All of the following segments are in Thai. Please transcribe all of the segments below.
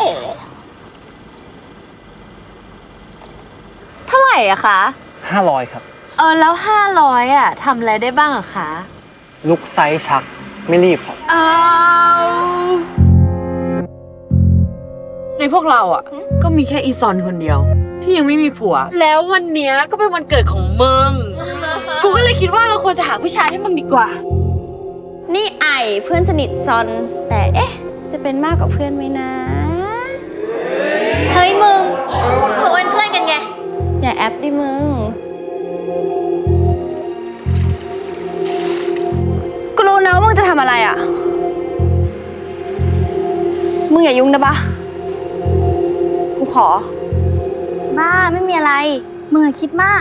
เท่าไหร่อะคะ 500ครับแล้ว500อะทำอะไรได้บ้างอะคะลุกไซส์ชักไม่รีบครับในพวกเราอะก็มีแค่อีซอนคนเดียวที่ยังไม่มีผัวแล้ววันเนี้ยก็เป็นวันเกิดของมึงกูก็เลยคิดว่าเราควรจะหาผู้ชายให้มึงดีกว่านี่ไอเพื่อนสนิทซอนแต่เอ๊ะจะเป็นมากกว่าเพื่อนไหมนะเฮ้ยมึงเขาเป็นเพื่อนกันไงอย่าแอปดิมึงกูรู้นะว่ามึงจะทำอะไรอ่ะมึงอย่ายุ่งนะปะกูขอบ้าไม่มีอะไรมึงอะคิดมาก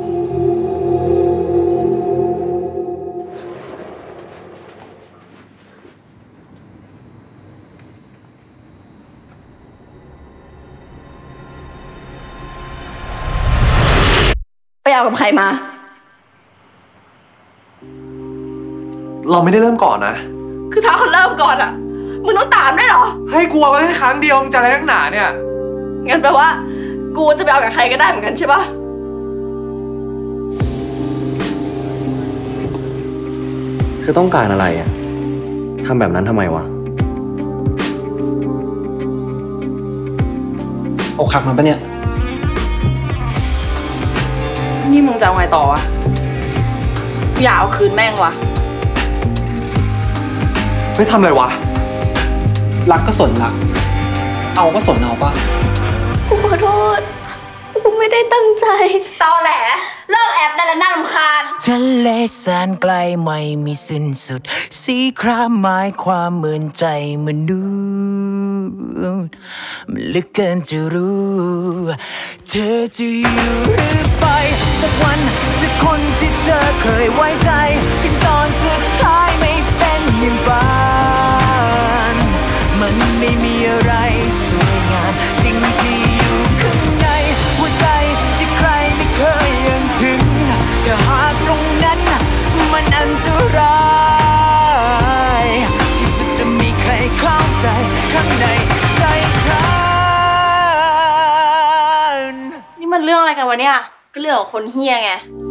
ไปเอากับใครมาเราไม่ได้เริ่มก่อนนะคือถ้าคนเริ่มก่อนอะมึงต้องตามด้วยเหรอให้กลัวไว้แค่ครั้งเดียวมึงจะอะไรนักหนาเนี่ยงั้นแปลว่ากูจะไปเอากับใครก็ได้เหมือนกันใช่ปะเธอต้องการอะไรอ่ะทำแบบนั้นทำไมวะอกหักมันปะเนี่ยนี่มึงจะเอาไงต่อวะอย่าเอาคืนแม่งวะไม่ทำอะไรวะรักก็สนรักเอาก็สนเอาปะกูขอโทษกูไม่ได้ตั้งใจตอแหลเลิกแอบได้แล้วน่ารำคาญทะเลแสนไกลไม่มีสิ้นสุดสีครามหมายความเหมือนใจมนุษย์มันลึกเกินจะรู้เธอจะอยู่หรือไปสักวันจะคนที่เธอเคยไว้ใจจึงตอนสุดท้ายไม่เป็นอย่างฝันมันไม่มีอะไรสวยงามสิ่งที่อยู่ข้างในหัวใจที่ใครไม่เคยยังถึงจะหาตรงนั้นมันอันตรายที่สุดจะมีใครเข้าใจข้างในใจฉันนี่มันเรื่องอะไรกันวะเนี่ยก็เรื่องของคนเฮี้ยไง